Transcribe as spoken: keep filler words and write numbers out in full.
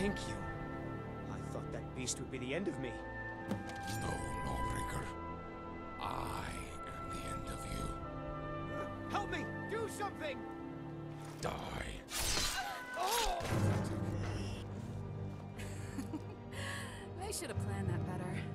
Thank you. I thought that beast would be the end of me. No, Lawbreaker. I am the end of you. Help me! Do something! Die. Oh! They should have planned that better.